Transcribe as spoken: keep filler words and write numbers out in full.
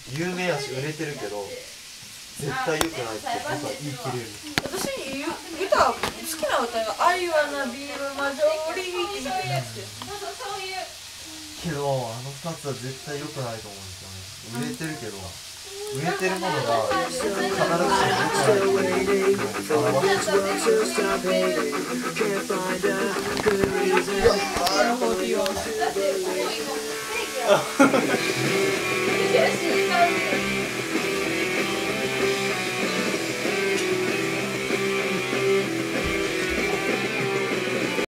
有名やし売れてるけど絶対良くないって僕は言い切れる。 私歌好きな歌が「I wanna be a majority」みたいなやつ。 けどあのふたつは絶対良くないと思うんですよね。売れてるけど売れてるものが必ずしも良くないっていうのを表してる。